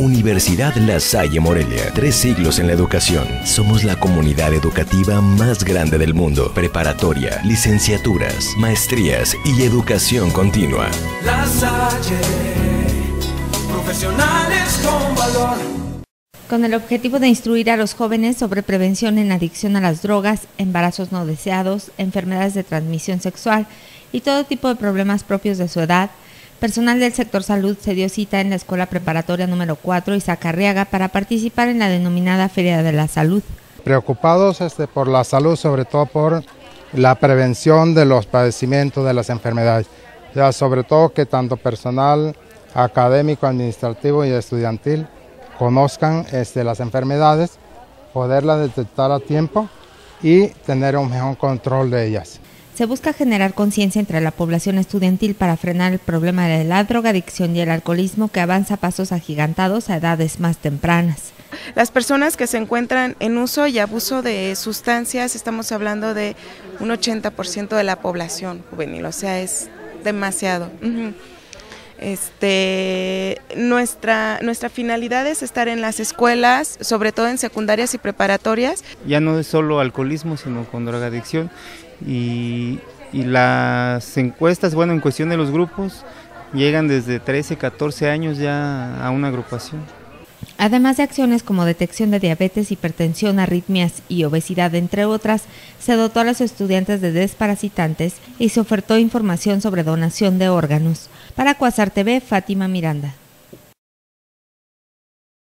Universidad La Salle Morelia, 3 siglos en la educación. Somos la comunidad educativa más grande del mundo. Preparatoria, licenciaturas, maestrías y educación continua. La Salle, profesionales con valor. Con el objetivo de instruir a los jóvenes sobre prevención en adicción a las drogas, embarazos no deseados, enfermedades de transmisión sexual y todo tipo de problemas propios de su edad, personal del sector salud se dio cita en la Escuela Preparatoria número 4 Isaac Arriaga para participar en la denominada Feria de la Salud. Preocupados por la salud, sobre todo por la prevención de los padecimientos de las enfermedades, ya sobre todo que tanto personal académico, administrativo y estudiantil conozcan las enfermedades, poderlas detectar a tiempo y tener un mejor control de ellas. Se busca generar conciencia entre la población estudiantil para frenar el problema de la drogadicción y el alcoholismo que avanza a pasos agigantados a edades más tempranas. Las personas que se encuentran en uso y abuso de sustancias, estamos hablando de un 80% de la población juvenil, o sea, es demasiado. Nuestra finalidad es estar en las escuelas, sobre todo en secundarias y preparatorias. Ya no es solo alcoholismo, sino con drogadicción y las encuestas, en cuestión de los grupos, llegan desde 13, 14 años ya a una agrupación. Además de acciones como detección de diabetes, hipertensión, arritmias y obesidad, entre otras, se dotó a los estudiantes de desparasitantes y se ofertó información sobre donación de órganos. Para Cuasar TV, Fátima Miranda.